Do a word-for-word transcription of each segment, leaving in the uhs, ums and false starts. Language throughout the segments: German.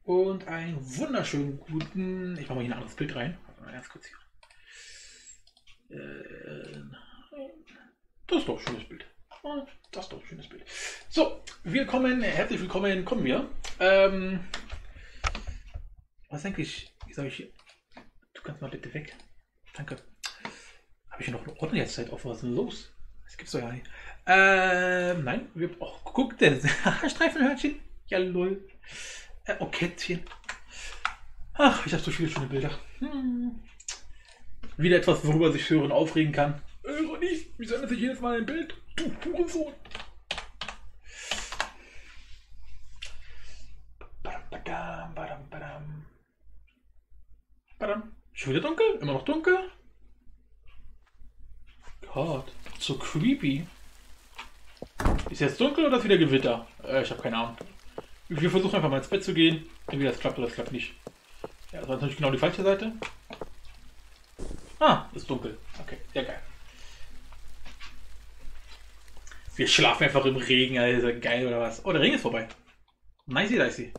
Und einen wunderschönen guten. Ich mache mal hier ein anderes Bild rein. Warte mal ganz kurz hier. Äh, das ist doch ein schönes Bild. Das ist doch ein schönes Bild. So, willkommen, herzlich willkommen, kommen wir. Ähm, was eigentlich, wie soll ich hier? Du kannst mal bitte weg. Danke. Habe ich hier noch eine Ordnung jetzt Zeit auf? Was ist denn los? Das gibt's doch ja nicht. Ähm, nein, wir. Oh, guck, der Streifenhörnchen. Ja, lol. Äh, oh, Kätzchen. Ach, ich habe so viele schöne Bilder. Hm. Wieder etwas, worüber sich Hören aufregen kann. Äh, Ronny, wieso ändert sich jedes Mal ein Bild? Du Hurensohn. Badam, badam, badam, badam. Badam. Schon wieder dunkel? Immer noch dunkel? Gott, so creepy. Ist jetzt dunkel oder ist wieder Gewitter? Äh, ich habe keine Ahnung. Wir versuchen einfach mal ins Bett zu gehen. Entweder das klappt oder das klappt nicht. Ja, das war natürlich genau die falsche Seite. Ah, ist dunkel. Okay, sehr geil. Wir schlafen einfach im Regen, Alter. Geil oder was? Oh, der Regen ist vorbei. Nicey, nicey.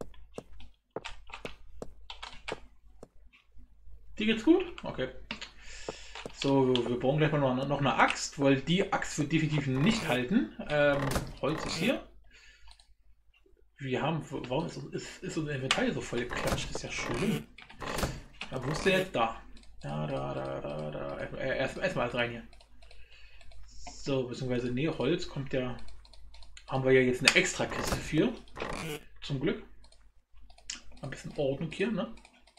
Dir geht's gut? Okay. So, wir brauchen gleich mal noch, noch eine Axt, weil die Axt wird definitiv nicht halten. Ähm, Holz ist hier. Wir haben, warum ist, ist, ist unser Inventar hier so voll geklatscht? Das ist ja schlimm. Da wo ist der jetzt? Da. Da, da, da, da, da. Äh, erst, erst mal alles rein hier. So, beziehungsweise, nee, Holz kommt ja. Haben wir ja jetzt eine extra Kiste für. Zum Glück. Ein bisschen Ordnung hier, ne?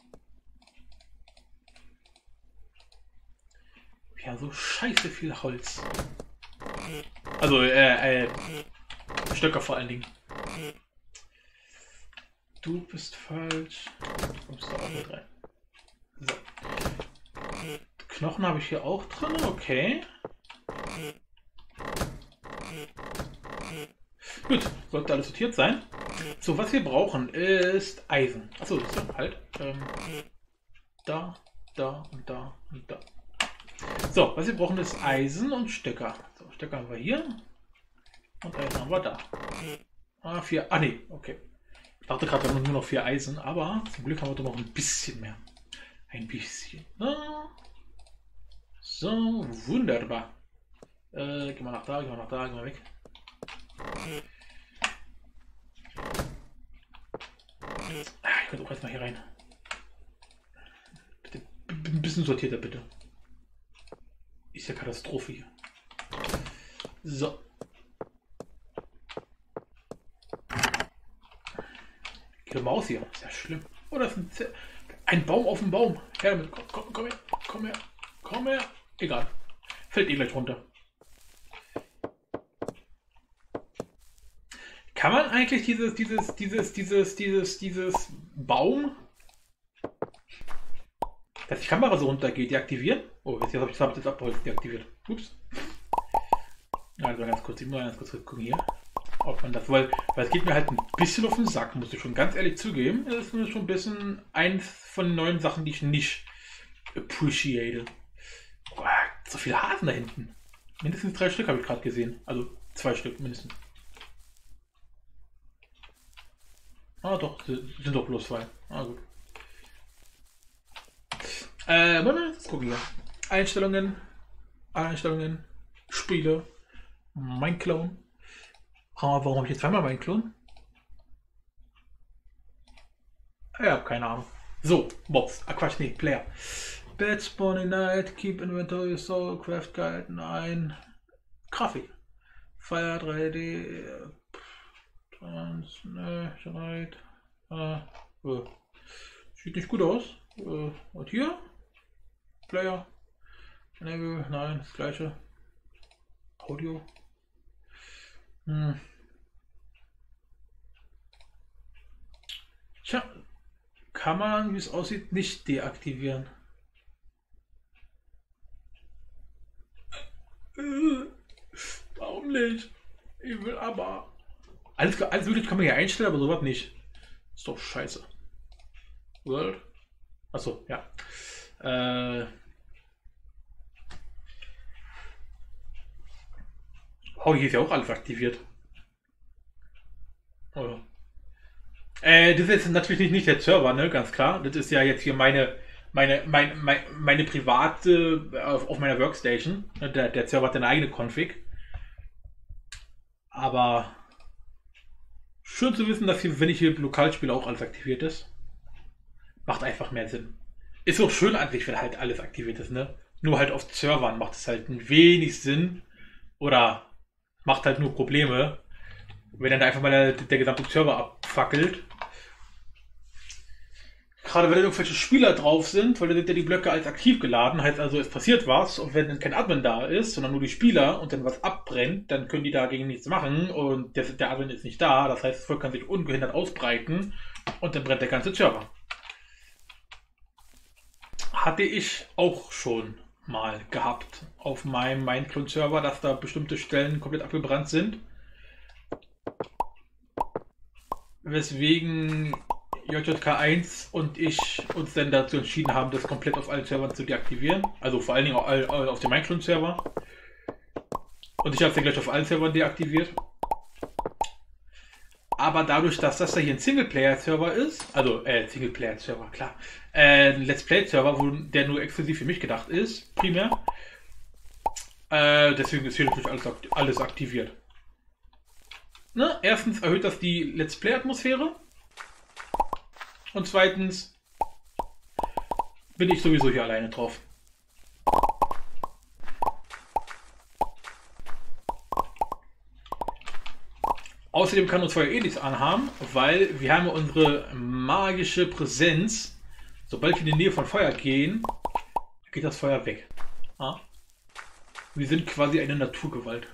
Ja, so scheiße viel Holz. Also, äh, äh, Stöcker vor allen Dingen. Du bist falsch. Du kommst da auch mit rein. So. Knochen habe ich hier auch drin, okay. Gut, sollte alles sortiert sein. So, was wir brauchen ist Eisen. Achso, das ist halt. Ähm, da, da und da und da. So, was wir brauchen ist Eisen und Stöcker. So, Stöcker haben wir hier. Und Eisen haben wir da. Ah, vier. Ah, nee, okay. Ich dachte gerade, wir haben nur noch vier Eisen, aber zum Glück haben wir doch noch ein bisschen mehr. Ein bisschen. So, wunderbar. Äh, gehen wir nach da, gehen wir nach da, gehen wir weg. Ah, ich könnte auch erstmal hier rein. Bitte, ein bisschen sortierter, bitte. Ist ja Katastrophe hier. So. Die Maus hier. Ist ja schlimm. Oh, das ist ein, ein Baum auf dem Baum. Her damit. Komm, komm, komm her. Komm her. Komm her. Egal. Fällt eh gleich runter. Kann man eigentlich dieses, dieses, dieses, dieses, dieses, dieses Baum, dass die Kamera so runtergeht, deaktivieren? Oh, jetzt, jetzt habe ich das, das Abholz deaktiviert. Ups. Also ganz kurz, ich muss ganz kurz gucken hier. Ob man das, weil, weil es geht mir halt ein bisschen auf den Sack, muss ich schon ganz ehrlich zugeben. Das ist schon ein bisschen eins von den neuen Sachen, die ich nicht appreciate. Oh, so viele Hasen da hinten. Mindestens drei Stück habe ich gerade gesehen. Also zwei Stück mindestens. Ah doch, sind doch bloß zwei. Ah gut. Äh, warte, jetzt gucken wir. Einstellungen. Einstellungen. Spiele. Mein Clone. Aber warum habe ich jetzt zweimal meinen Klon? Ich habe keine Ahnung. So, Mobs. Ah, Quatsch, nee, Player. Bed, Spawning Night, Keep Inventory, Soul, Craft Guide, nein. Grafik. Fire drei D. Trans, ne, Schreit. Ah, äh. Sieht nicht gut aus. Äh, und hier? Player. Enable, nein, das gleiche. Audio. Hm. Tja, kann man, wie es aussieht, nicht deaktivieren. Äh, warum nicht? Ich will aber. Alles, alles wirklich kann man hier einstellen, aber sowas nicht. Ist doch scheiße. World. Achso, ja. Äh. Oh, hier ist ja auch alles aktiviert. Oder? Äh, das ist jetzt natürlich nicht, nicht der Server, ne, ganz klar. Das ist ja jetzt hier meine, meine, mein, mein, meine private auf, auf meiner Workstation. Der, der Server hat eine eigene Config. Aber schön zu wissen, dass hier, wenn ich hier lokal spiele, auch alles aktiviert ist. Macht einfach mehr Sinn. Ist auch schön eigentlich, wenn halt alles aktiviert ist, ne? Nur halt auf Servern macht es halt ein wenig Sinn. Oder macht halt nur Probleme. Wenn dann einfach mal der, der gesamte Server abfackelt. Gerade wenn da irgendwelche Spieler drauf sind, weil dann sind ja die Blöcke als aktiv geladen, heißt also, es passiert was, und wenn dann kein Admin da ist, sondern nur die Spieler und dann was abbrennt, dann können die dagegen nichts machen und der, der Admin ist nicht da, das heißt, das Volk kann sich ungehindert ausbreiten und dann brennt der ganze Server. Hatte ich auch schon mal gehabt auf meinem Minecraft-Server, dass da bestimmte Stellen komplett abgebrannt sind. Weswegen J J K eins und ich uns dann dazu entschieden haben, das komplett auf allen Servern zu deaktivieren. Also vor allen Dingen auf, auf dem Minecraft-Server. Und ich habe es dann gleich auf allen Servern deaktiviert. Aber dadurch, dass das ja hier ein Singleplayer-Server ist, also äh, Singleplayer-Server, klar, äh, ein Let's Play-Server, wo der nur exklusiv für mich gedacht ist, primär. Äh, deswegen ist hier natürlich alles, alles aktiviert. Ne? Erstens erhöht das die Let's Play-Atmosphäre. Und zweitens bin ich sowieso hier alleine drauf. Außerdem kann uns Feuer eh nichts anhaben, weil wir haben unsere magische Präsenz. Sobald wir in die Nähe von Feuer gehen, geht das Feuer weg. Ja? Wir sind quasi eine Naturgewalt.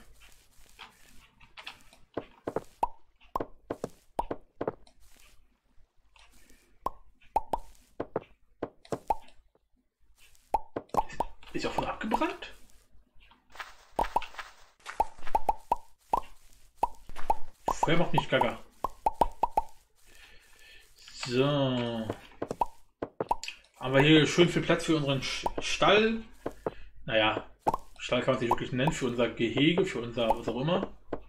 Ist auch voll abgebrannt? Feuer macht nicht gaga. So. Haben wir hier schön viel Platz für unseren Stall. Naja, Stall kann man sich wirklich nennen. Für unser Gehege, für unser was auch immer.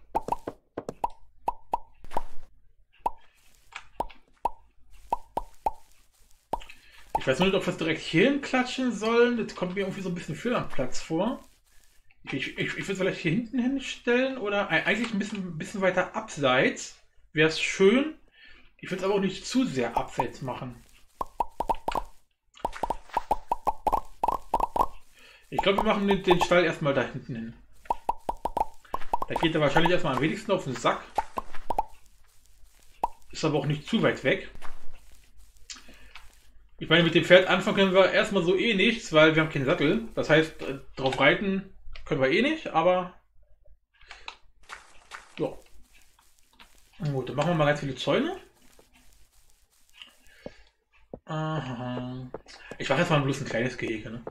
Ich weiß nur nicht, ob wir es direkt hier hinklatschen sollen. Das kommt mir irgendwie so ein bisschen viel am Platz vor. Ich, ich, ich würde es vielleicht hier hinten hinstellen oder eigentlich ein bisschen, ein bisschen weiter abseits. Wäre es schön. Ich würde es aber auch nicht zu sehr abseits machen. Ich glaube, wir machen den, den Stall erstmal da hinten hin. Da geht er wahrscheinlich erstmal am wenigsten auf den Sack. Ist aber auch nicht zu weit weg. Ich meine, mit dem Pferd anfangen können wir erstmal so eh nichts, weil wir haben keinen Sattel. Das heißt, drauf reiten können wir eh nicht, aber ja. Gut, dann machen wir mal ganz viele Zäune. Aha. Ich mache jetzt mal bloß ein kleines Gehege, ne?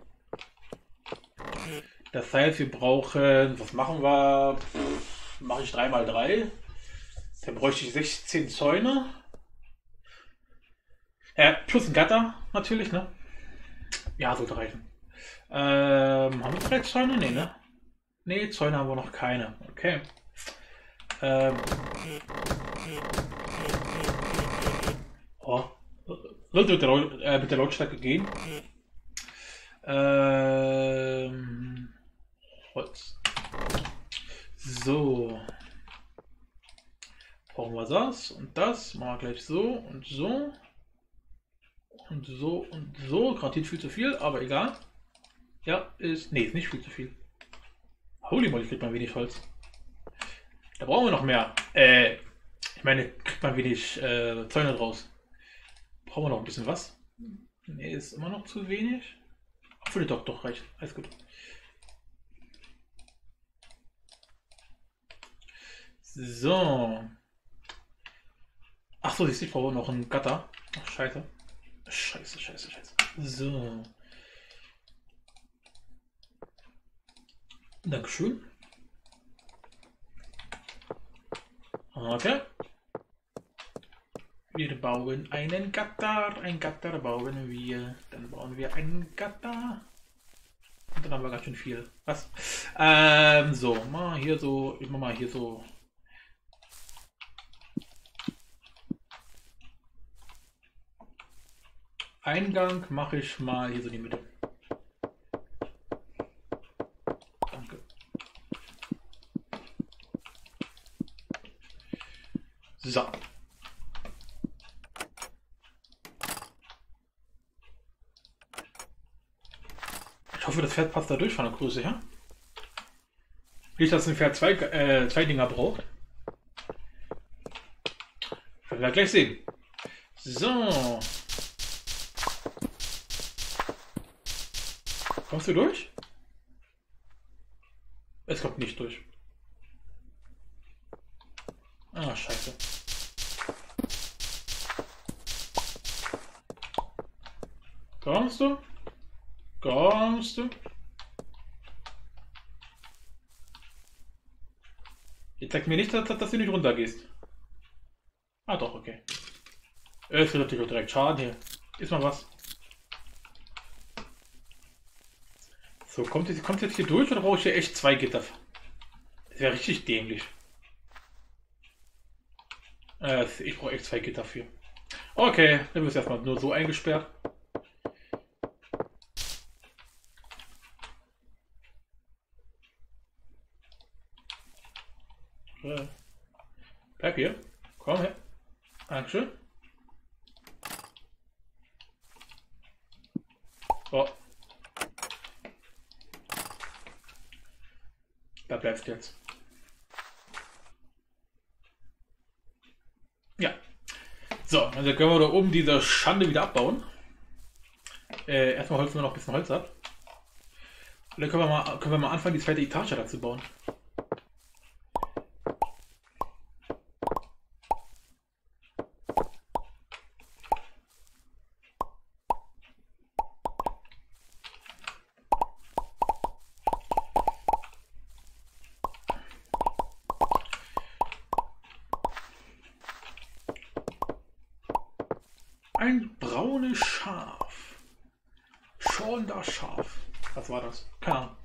Das heißt, wir brauchen, was machen wir? Mache ich drei mal drei. Dann bräuchte ich sechzehn Zäune. Ja, plus ein Gatter, natürlich, ne? Ja, sollte reichen. Ähm, haben wir drei Zäune? Nee, ne? Ne, Zäune haben wir noch keine. Okay. Ähm. Oh. Sollte mit der, Laut äh, mit der Lautstärke gehen. Ähm. Holz. So. Brauchen wir das und das. Machen wir gleich so und so. Und so und so. Garantiert viel zu viel, aber egal. Ja, ist. Nee, ist nicht viel zu viel. Holy moly, kriegt man wenig Holz. Da brauchen wir noch mehr. Äh, ich meine, kriegt man wenig äh, Zäune draus. Brauchen wir noch ein bisschen was? Nee, ist immer noch zu wenig. Obwohl, doch, doch, reicht. Alles gut. So. Ach so, ich brauche noch einen Gatter. Ach, scheiße. Scheiße, scheiße, scheiße. So. Dankeschön. Okay. Wir bauen einen Gatter. Ein Gatter bauen wir. Dann bauen wir einen Gatter. Und dann haben wir ganz schön viel. Was? Ähm, so. Mal hier so. Immer mal hier so. Eingang mache ich mal hier so in die Mitte. Danke. So. Ich hoffe, das Pferd passt da durch von der Größe her. Nicht, dass ein Pferd zwei, äh, zwei Dinger braucht. Werden wir gleich sehen. So. Kommst du durch? Es kommt nicht durch. Ah, scheiße. Kommst du? Kommst du? Jetzt zeigt mir nicht, dass, dass du nicht runtergehst. Ah doch, okay. Es wird natürlich auch direkt Schaden hier. Ist mal was. So, kommt jetzt, kommt jetzt hier durch oder brauche ich hier echt zwei Gitter? Das wäre richtig dämlich. Äh, ich brauche echt zwei Gitter für. Okay, dann wird es erstmal nur so eingesperrt. Okay. Bleib hier. Komm her. Dankeschön. So. Da bleibst du jetzt. Ja. So, also können wir da oben diese Schande wieder abbauen. Äh, erstmal holzen wir noch ein bisschen Holz ab. Und dann können wir mal, können wir mal anfangen, die zweite Etage dazu bauen. Ein braunes Schaf. Schon das Schaf. Was war das? Keine Ahnung.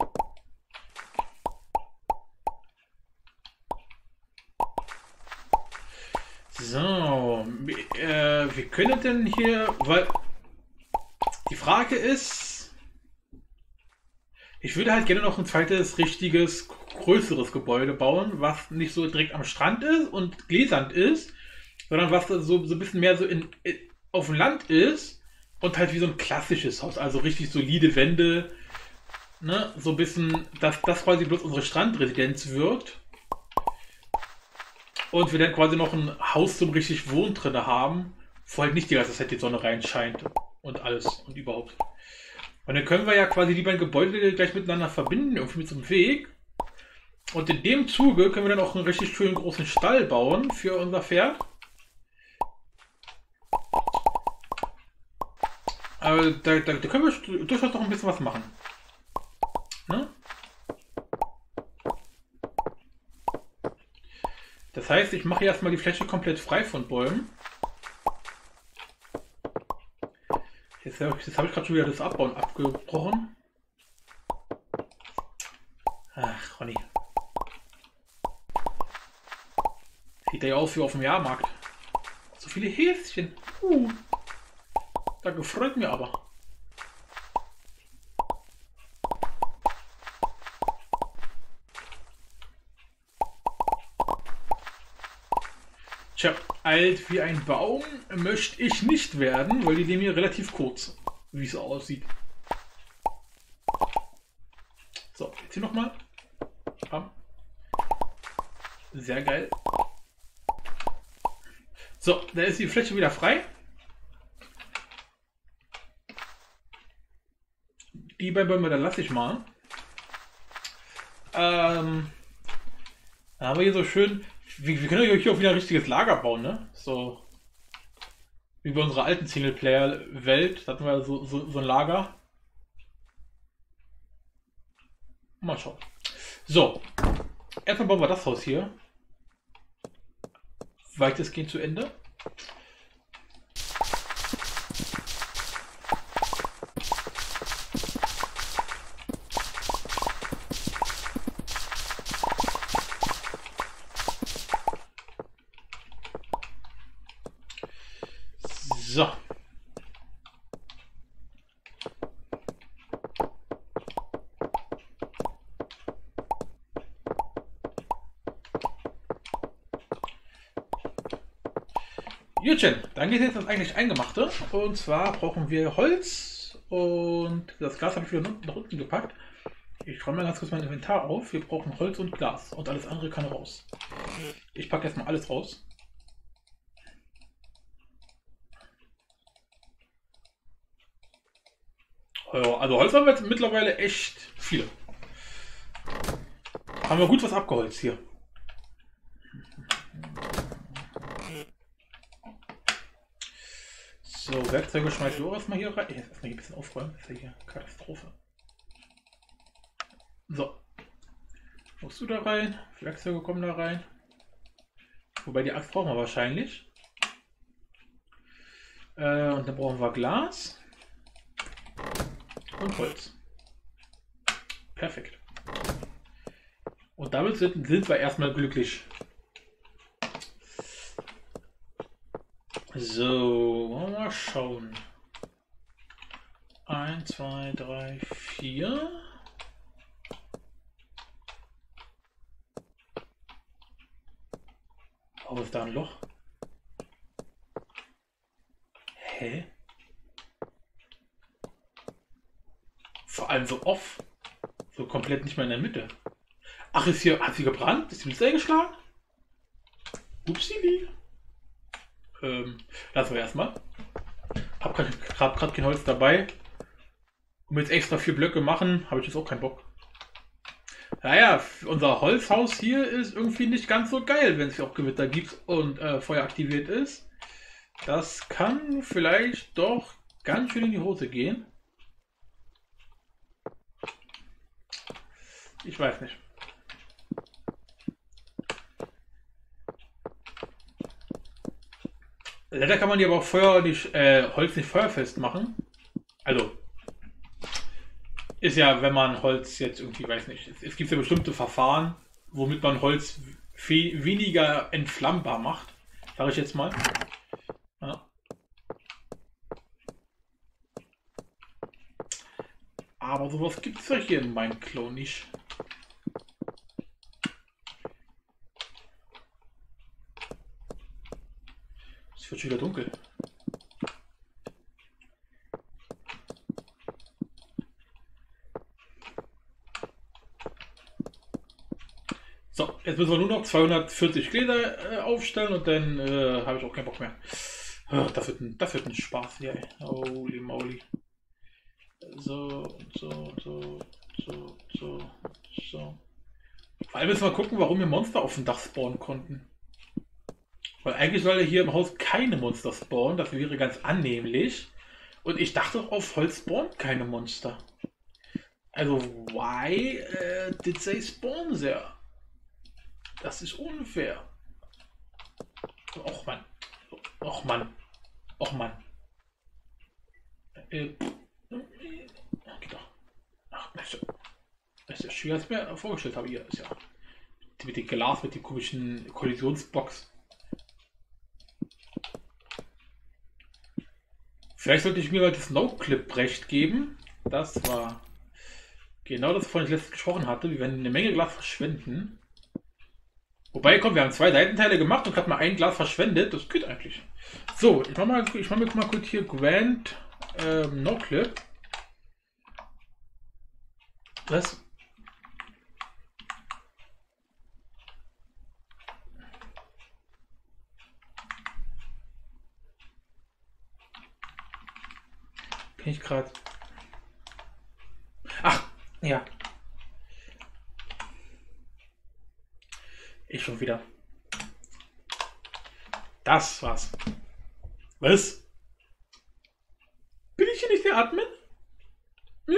So, äh, wir können denn hier, weil die Frage ist, ich würde halt gerne noch ein zweites richtiges, größeres Gebäude bauen, was nicht so direkt am Strand ist und gläsernd ist, sondern was so, so ein bisschen mehr so in, in, auf dem Land ist und halt wie so ein klassisches Haus, also richtig solide Wände, ne, so ein bisschen, dass das quasi bloß unsere Strandresidenz wird und wir dann quasi noch ein Haus zum richtig Wohnen drin haben, wo halt nicht die ganze Zeit die Sonne reinscheint und alles und überhaupt. Und dann können wir ja quasi die beiden Gebäude gleich miteinander verbinden, irgendwie mit so einem Weg. Und in dem Zuge können wir dann auch einen richtig schönen großen Stall bauen für unser Pferd. Aber da, da, da können wir durchaus noch ein bisschen was machen. Ne? Das heißt, ich mache erstmal die Fläche komplett frei von Bäumen. Jetzt, jetzt habe ich gerade schon wieder das Abbauen abgebrochen. Ach, Ronny. Sieht ja aus wie auf dem Jahrmarkt. So viele Häschen. Uh. Da gefreut mir aber. Tja, alt wie ein Baum möchte ich nicht werden, weil die leben hier relativ kurz, wie es aussieht. So, jetzt hier nochmal. Sehr geil. So, da ist die Fläche wieder frei. Die beiden Bäume, dann lasse ich mal. Ähm, dann haben wir hier so schön. Wir, wir können hier auch wieder ein richtiges Lager bauen, ne? So. Wie bei unserer alten Singleplayer-Welt. Da hatten wir so, so, so ein Lager. Mal schauen. So. Erstmal bauen wir das Haus hier weitestgehend zu Ende. So. Jutchen, dann geht jetzt das eigentlich Eingemachte. Und zwar brauchen wir Holz und das Glas habe ich wieder nach unten gepackt. Ich räume mal ganz kurz mein Inventar auf. Wir brauchen Holz und Glas und alles andere kann raus. Ich packe jetzt mal alles raus. Also Holz haben wir jetzt mittlerweile echt viele. Haben wir gut was abgeholzt hier. So, Werkzeuge schmeiße ich auch erstmal hier rein. Jetzt erstmal hier ein bisschen aufräumen. Das ist ja hier Katastrophe. So. Musst du da rein? Werkzeuge kommen da rein. Wobei die Axt brauchen wir wahrscheinlich. Äh, und dann brauchen wir Glas. Und Holz. Perfekt. Und damit sind, sind wir erstmal glücklich. So, wollen wir mal schauen. eins, zwei, drei, vier. Oh, ist da ein Loch? Hä? Vor allem so off. So komplett nicht mehr in der Mitte. Ach, ist hier, hat sie gebrannt? Ist sie mit eingeschlagen? Upsi. Ähm, lassen wir erstmal. Hab gerade kein Holz dabei. Um jetzt extra vier Blöcke machen, habe ich jetzt auch keinen Bock. Naja, unser Holzhaus hier ist irgendwie nicht ganz so geil, wenn es hier auch Gewitter gibt und äh, Feuer aktiviert ist. Das kann vielleicht doch ganz schön in die Hose gehen. Ich weiß nicht. Leider kann man die aber auch Feuer nicht, äh, Holz nicht feuerfest machen. Also ist ja, wenn man Holz jetzt irgendwie, weiß nicht, es, es gibt ja bestimmte Verfahren, womit man Holz weniger entflammbar macht, sage ich jetzt mal. Ja. Aber sowas gibt es ja hier in Minecraft nicht. Es wird schon wieder dunkel. So, jetzt müssen wir nur noch zweihundertvierzig Gläser äh, aufstellen und dann äh, habe ich auch keinen Bock mehr. Oh, das, wird ein, das wird ein Spaß hier, ey. Holy moly. So, so, so, so, so, so. Vor allem müssen wir gucken, warum wir Monster auf dem Dach spawnen konnten. Weil eigentlich soll hier im Haus keine Monster spawnen, das wäre ganz annehmlich. Und ich dachte, auf Holz spawnen keine Monster. Also, why uh, did they spawn there? Das ist unfair. Och Mann. Och Mann. Och Mann. Äh, geht doch. Ach, das ist ja schwer, als ich mir vorgestellt habe. Hier ist ja mit dem Glas, mit dem komischen Kollisionsbox. Vielleicht sollte ich mir mal das No-Clip recht geben. Das war genau das, wovon ich letztens gesprochen hatte. Wir werden eine Menge Glas verschwenden. Wobei, komm, wir haben zwei Seitenteile gemacht und gerade mal ein Glas verschwendet. Das geht eigentlich. So, ich mach mal, ich mach mir mal kurz hier Grand ähm, No-Clip. Was? Bin ich gerade. Ach, ja. Ich schon wieder. Das war's. Was? Bin ich hier nicht der Admin? Hm?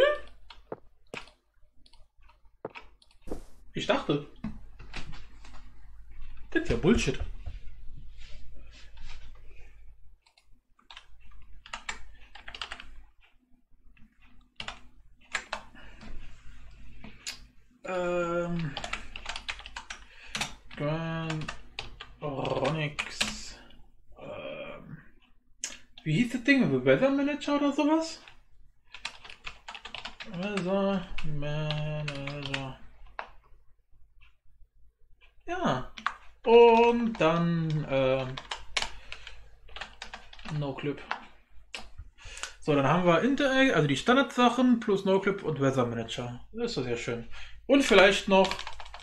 Ich dachte. Das ist ja Bullshit. Ähm. Ronix. Ähm. Wie hieß das Ding? Weather Manager oder sowas? Weather Manager. Ja. Und dann ähm, No-Clip. So, dann haben wir Interact, also die Standardsachen plus No-Clip und Weather Manager. Das ist doch sehr schön. Und vielleicht noch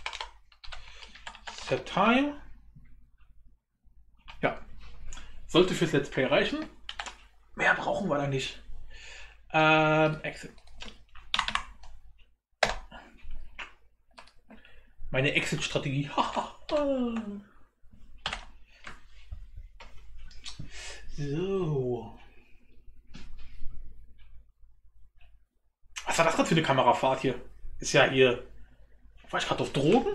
Set Time. Ja. Sollte fürs Let's Play reichen. Mehr brauchen wir da nicht. Ähm, Exit. Meine Exit-Strategie. So. Was war das gerade für eine Kamerafahrt hier? Ist ja hier. War ich gerade auf Drogen?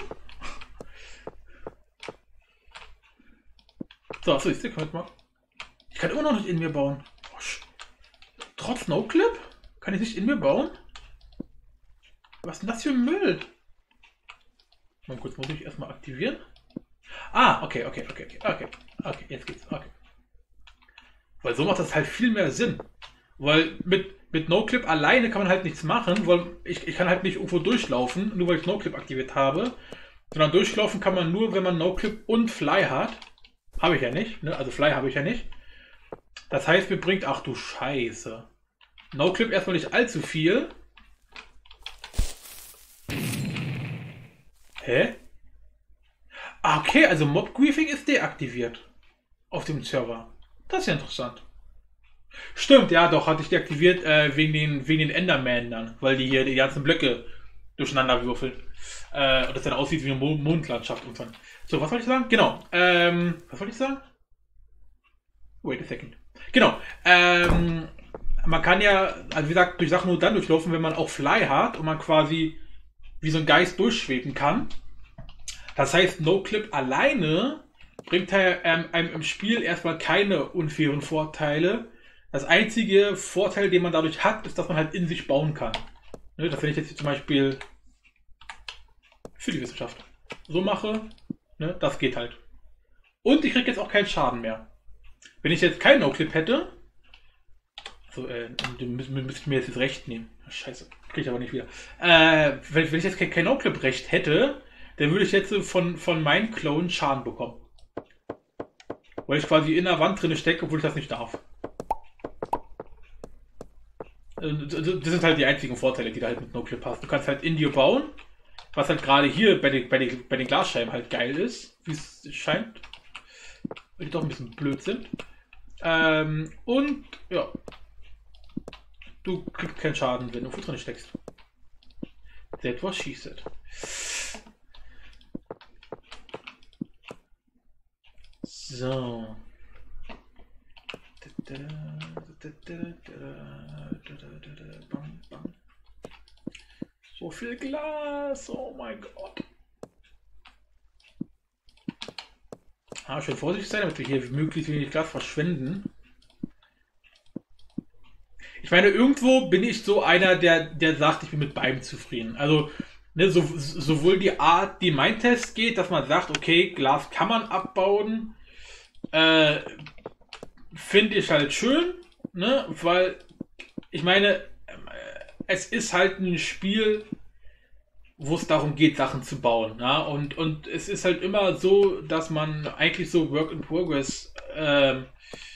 So, so ist der mal. Ich kann immer noch nicht in mir bauen. Oh, trotz No-Clip? Kann ich nicht in mir bauen? Was ist denn das für ein Müll? Mal kurz, muss ich erstmal aktivieren. Ah, okay, okay, okay, okay, okay, okay, jetzt geht's, okay. Weil so macht das halt viel mehr Sinn. Weil mit, mit No-Clip alleine kann man halt nichts machen, weil ich, ich kann halt nicht irgendwo durchlaufen, nur weil ich No-Clip aktiviert habe. Sondern durchlaufen kann man nur, wenn man No-Clip und Fly hat. Habe ich ja nicht, ne? Also Fly habe ich ja nicht. Das heißt, mir bringt, ach du Scheiße. No-Clip erstmal nicht allzu viel. Hä? Ah, okay, also Mob-Griefing ist deaktiviert. Auf dem Server. Das ist ja interessant. Stimmt, ja, doch, hatte ich deaktiviert äh, wegen den, wegen den Enderman dann. Weil die hier die ganzen Blöcke durcheinander würfeln. Äh, und das dann aussieht wie eine Mo Mondlandschaft und so. So, was wollte ich sagen? Genau. Ähm, was wollte ich sagen? Wait a second. Genau. Ähm, man kann ja, also wie gesagt, durch Sachen nur dann durchlaufen, wenn man auch Fly hat und man quasi wie so ein Geist durchschweben kann. Das heißt, No-Clip alleine bringt ähm, einem im Spiel erstmal keine unfairen Vorteile. Das einzige Vorteil, den man dadurch hat, ist, dass man halt in sich bauen kann. Ne, dass wenn ich jetzt hier zum Beispiel für die Wissenschaft so mache, ne, das geht halt. Und ich kriege jetzt auch keinen Schaden mehr. Wenn ich jetzt keinen No-Clip hätte, so, äh, müsste ich mir jetzt recht nehmen. Scheiße, kriege ich aber nicht wieder. Äh, wenn, wenn ich jetzt kein, kein No-Clip-Recht hätte, dann würde ich jetzt von, von meinem Clone Schaden bekommen. Weil ich quasi in der Wand drin stecke, obwohl ich das nicht darf. Das sind halt die einzigen Vorteile, die du halt mit No-Clip hast. Du kannst halt in dir bauen, was halt gerade hier bei den, bei, den, bei den Glasscheiben halt geil ist, wie es scheint. Weil die doch ein bisschen blöd sind. Ähm, und ja. Du kriegst keinen Schaden, wenn du drin steckst. That was she said. So. So viel Glas, oh mein Gott. Ah, schön vorsichtig sein, damit wir hier möglichst wenig Glas verschwenden. Ich meine, irgendwo bin ich so einer, der, der sagt, ich bin mit beidem zufrieden. Also, ne, so, sowohl die Art, die mein Test geht, dass man sagt, okay, Glas kann man abbauen, äh, finde ich halt schön, ne, weil ich meine, es ist halt ein Spiel, wo es darum geht, Sachen zu bauen, ja, und, und es ist halt immer so, dass man eigentlich so Work in Progress, ähm,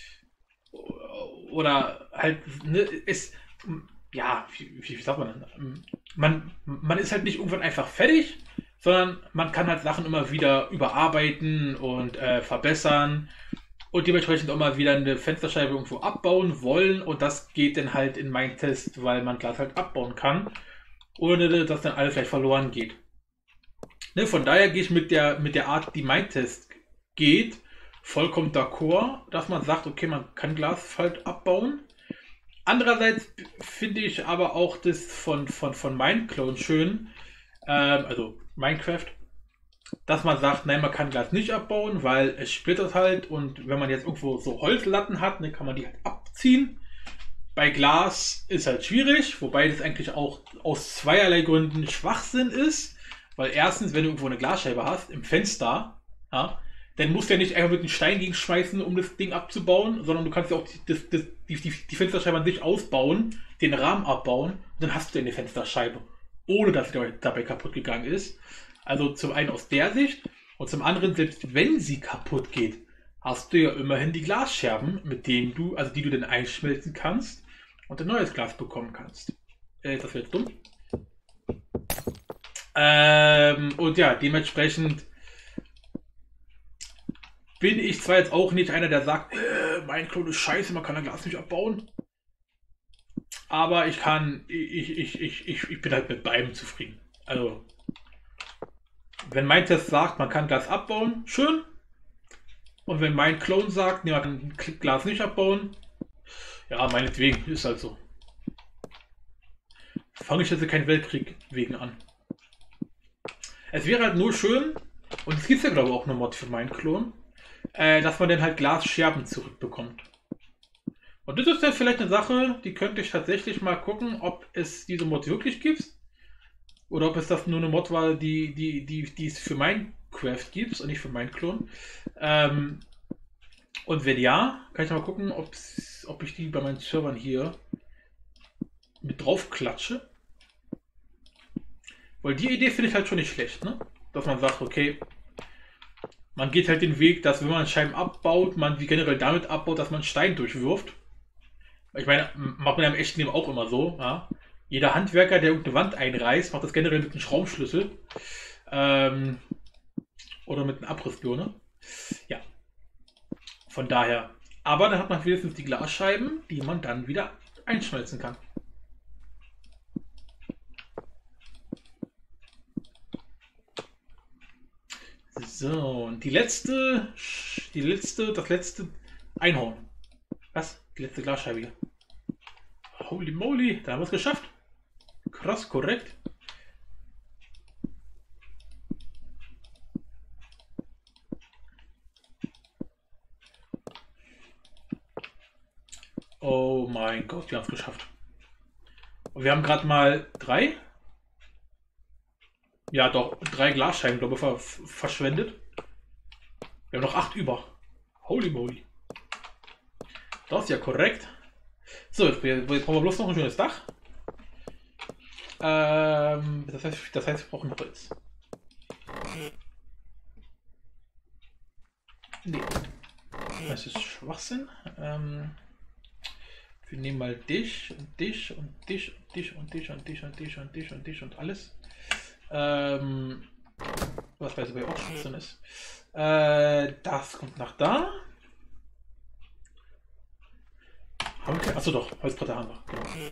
oder halt, ne, ist, ja, wie, wie sagt man denn? Man, man ist halt nicht irgendwann einfach fertig, sondern man kann halt Sachen immer wieder überarbeiten und äh, verbessern und dementsprechend auch mal wieder eine Fensterscheibe irgendwo abbauen wollen und das geht dann halt in meinen Test, weil man Glas halt abbauen kann, ohne dass dann alles gleich verloren geht. Ne, von daher gehe ich mit der, mit der Art, die mein Test geht, vollkommen d'accord, dass man sagt, okay, man kann Glas halt abbauen. Andererseits finde ich aber auch das von, von, von Mineclone schön, ähm, also Minecraft, dass man sagt, nein, man kann Glas nicht abbauen, weil es splittert halt und wenn man jetzt irgendwo so Holzlatten hat, ne, kann man die halt abziehen. Bei Glas ist halt schwierig, wobei das eigentlich auch aus zweierlei Gründen Schwachsinn ist, weil erstens, wenn du irgendwo eine Glasscheibe hast, im Fenster, ja, dann musst du ja nicht einfach mit einem Stein gegenschmeißen, um das Ding abzubauen, sondern du kannst ja auch die, das, die, die, die Fensterscheibe an sich ausbauen, den Rahmen abbauen und dann hast du eine Fensterscheibe, ohne dass sie dabei kaputt gegangen ist. Also zum einen aus der Sicht und zum anderen, selbst wenn sie kaputt geht, hast du ja immerhin die Glasscherben, mit denen du, also die du dann einschmelzen kannst und ein neues Glas bekommen kannst. Äh, das wäre jetzt dumm. Ähm, und ja, dementsprechend bin ich zwar jetzt auch nicht einer, der sagt, äh, mein Klon ist scheiße, man kann ein Glas nicht abbauen. Aber ich kann, ich, ich, ich, ich, ich bin halt mit beidem zufrieden. Also, wenn mein Test sagt, man kann Glas abbauen, schön. Und wenn mein Klon sagt, nee, man kann Glas nicht abbauen, ja, meinetwegen, ist halt so. Fange ich jetzt keinen Weltkrieg wegen an. Es wäre halt nur schön, und es gibt ja glaube ich auch eine Mod für meinen Klon, äh, dass man dann halt Glasscherben zurückbekommt. Und das ist dann vielleicht eine Sache, die könnte ich tatsächlich mal gucken, ob es diese Mod wirklich gibt. Oder ob es das nur eine Mod war, die, die, die, die es für Minecraft gibt und nicht für meinen Klon. Ähm, und wenn ja, kann ich mal gucken, ob ich die bei meinen Servern hier mit drauf klatsche. Weil die Idee finde ich halt schon nicht schlecht, ne? Dass man sagt, okay, man geht halt den Weg, dass wenn man Scheiben abbaut, man wie generell damit abbaut, dass man Stein durchwirft. Ich meine, macht man ja im echten Leben auch immer so. Ja? Jeder Handwerker, der irgendeine Wand einreißt, macht das generell mit einem Schraubenschlüssel. Ähm, oder mit einer Abrissbirne. Ja. Von daher. Aber dann hat man wenigstens die Glasscheiben, die man dann wieder einschmelzen kann. So, und die letzte, die letzte, das letzte Einhorn. Was? Die letzte Glasscheibe hier. Holy moly, da haben wir es geschafft. Krass, korrekt. Oh mein Gott, wir haben es geschafft. Und wir haben gerade mal drei. Ja, doch, drei Glasscheiben, glaube ich, ver verschwendet. Wir haben noch acht über. Holy moly. Das ist ja korrekt. So, jetzt brauchen wir bloß noch ein schönes Dach. Ähm, das heißt, das heißt, wir brauchen Holz. Nee. Das ist Schwachsinn. Ähm, wir nehmen mal dich und dich und dich und dich und dich und dich und dich und dich und dich und alles. Ähm, was weiß ich, auch Schwachsinn ist. Äh, das kommt nach da. Okay. Achso doch, Holzbretter haben wir. Genau.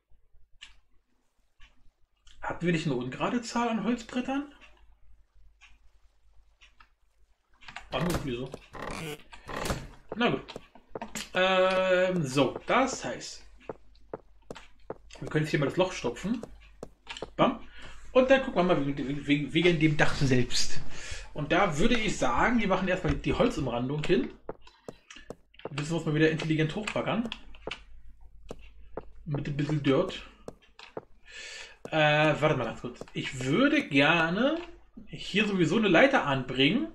Hatten wir nicht eine ungerade Zahl an Holzbrettern? War nur wieso? Na gut. Ähm, so, das heißt, wir können jetzt hier mal das Loch stopfen. Bam. Und dann gucken wir mal wegen, wegen, wegen dem Dach selbst. Und da würde ich sagen, wir machen erstmal die Holzumrandung hin. Müssen wir uns mal wieder intelligent hochbaggern. Mit ein bisschen Dirt. Äh, warte mal ganz kurz. Ich würde gerne hier sowieso eine Leiter anbringen.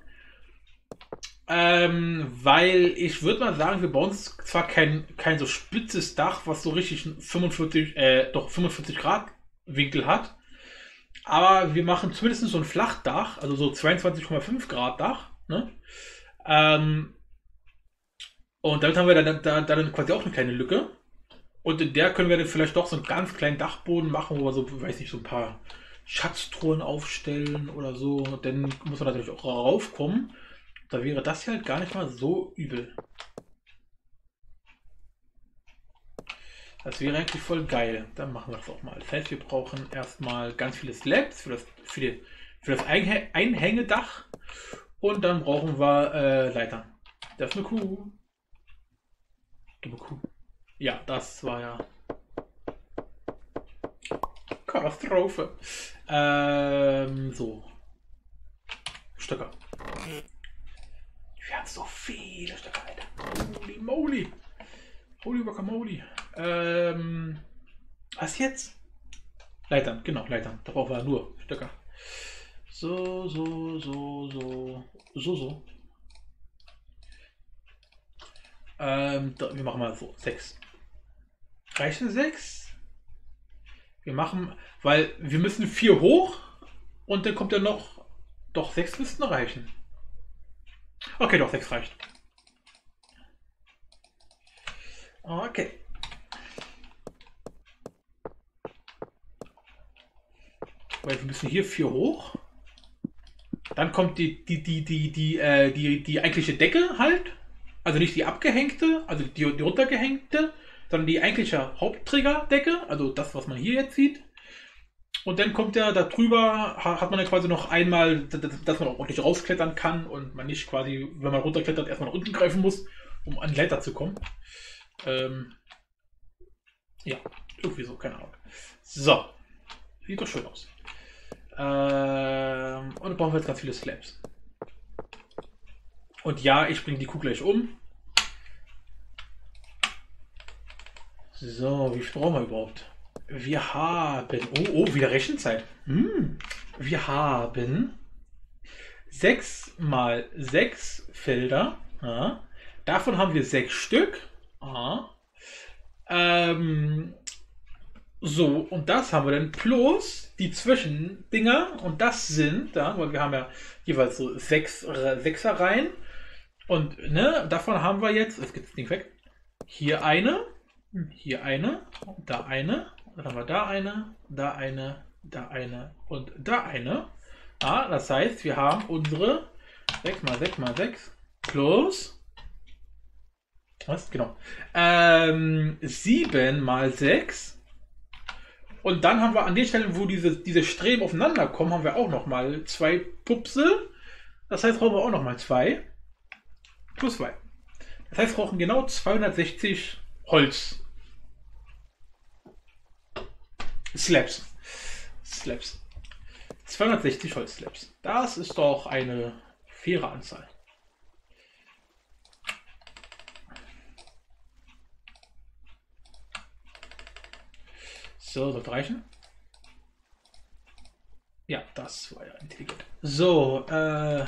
Ähm, weil ich würde mal sagen, wir bauen zwar kein, kein so spitzes Dach, was so richtig fünfundvierzig, äh, doch fünfundvierzig Grad Winkel hat. Aber wir machen zumindest so ein Flachdach, also so zweiundzwanzig Komma fünf Grad Dach. Ne? Ähm, und damit haben wir dann, da, dann quasi auch eine kleine Lücke. Und in der können wir dann vielleicht doch so einen ganz kleinen Dachboden machen, wo wir so, weiß nicht, so ein paar Schatztruhen aufstellen oder so. Und dann muss man natürlich auch raufkommen. Da wäre das hier halt gar nicht mal so übel. Das wäre eigentlich voll geil. Dann machen wir das auch mal. Das heißt, wir brauchen erstmal ganz viele Slabs für das, für die, für das Einhängedach. Und dann brauchen wir äh, Leitern. Das ist eine Kuh. Dumme Kuh. Ja, das war ja Katastrophe. Ähm, so. Stöcker. Wir haben so viele Stöcker, Alter. Holy moly. Holy guacamole. Ähm, was jetzt? Leitern, genau, Leitern. Da brauchen wir nur Stöcker. So, so, so, so, so, so. Ähm, da, wir machen mal so sechs. Reichen sechs? Wir machen, weil wir müssen vier hoch und dann kommt ja noch, doch sechs müssten reichen. Okay, doch, sechs reicht. Okay. Weil wir müssen hier vier hoch. Dann kommt die, die, die, die, die, äh, die, die eigentliche Decke halt. Also nicht die abgehängte, also die, die runtergehängte, sondern die eigentliche Hauptträgerdecke, also das, was man hier jetzt sieht. Und dann kommt ja da drüber, hat man ja quasi noch einmal, dass man auch ordentlich rausklettern kann und man nicht quasi, wenn man runterklettert, erstmal nach unten greifen muss, um an die Leiter zu kommen. Ähm, ja, irgendwie so, keine Ahnung. So, sieht doch schön aus. Ähm, und dann brauchen wir jetzt ganz viele Slabs. Und ja, ich bringe die Kuh gleich um. So, wie viel brauchen wir überhaupt? Wir haben... Oh, oh, wieder Rechenzeit. Hm. Wir haben sechs mal sechs Felder. Ja. Davon haben wir sechs Stück. Ja. Ähm, so, und das haben wir dann plus die Zwischendinger. Und das sind, ja, weil wir haben ja jeweils so sechs Sechser-Reihen. Und ne, davon haben wir jetzt, jetzt geht das Ding weg, hier eine, hier eine, da eine, dann haben wir da eine, da eine, da eine und da eine. Ah, das heißt, wir haben unsere sechs mal sechs mal sechs plus, was? Genau, ähm, sieben mal sechs. Und dann haben wir an den Stellen, wo diese, diese Streben aufeinander kommen, haben wir auch noch mal zwei Pupse. Das heißt, brauchen wir auch noch mal zwei. Plus zwei. Das heißt, wir brauchen genau zweihundertsechzig Holz. Slabs. Slabs. zweihundertsechzig Holzslabs. Das ist doch eine faire Anzahl. So, wird reichen. Ja, das war ja intelligent. So, äh...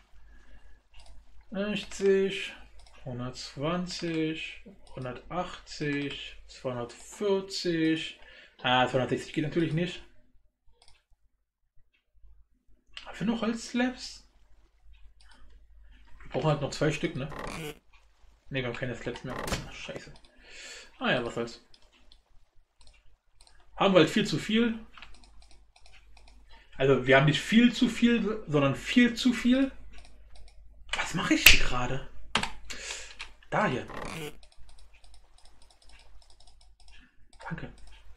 sechzig, hundertzwanzig, hundertachtzig, zweihundertvierzig. Ah, zweihundertsechzig geht natürlich nicht. Haben wir noch Holzslabs? Wir brauchen halt noch zwei Stück, ne? Ne, wir haben keine Slabs mehr. Ach, scheiße. Ah ja, was soll's. Haben wir halt viel zu viel. Also wir haben nicht viel zu viel, sondern viel zu viel. Was mache ich hier gerade? Da hier. Danke.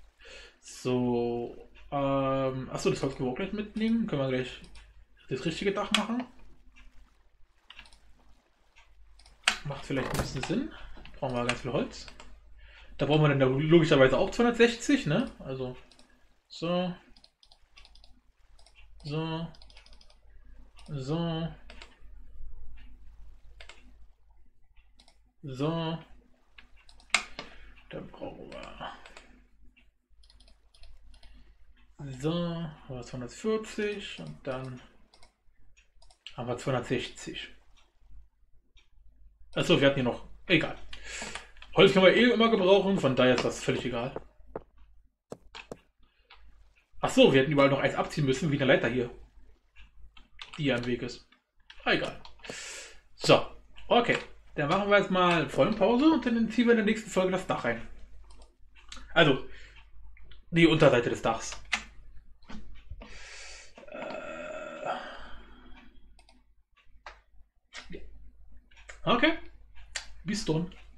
So. Ähm, achso, das Holz können wir auch gleich mitnehmen. Können wir gleich das richtige Dach machen. Macht vielleicht ein bisschen Sinn. Brauchen wir ganz viel Holz. Da brauchen wir dann logischerweise auch zweihundertsechzig, ne? Also. So. So. So. So. Dann brauchen wir. So. zweihundertvierzig und dann haben wir zweihundertsechzig. Achso, wir hatten hier noch. Egal. Holz können wir eh immer gebrauchen, von daher ist das völlig egal. Achso, wir hätten überall noch eins abziehen müssen, wie eine Leiter hier. Die ja im Weg ist. Ah, egal. So, okay. Dann machen wir jetzt mal Pause und dann ziehen wir in der nächsten Folge das Dach rein. Also, die Unterseite des Dachs. Okay. Bis dann.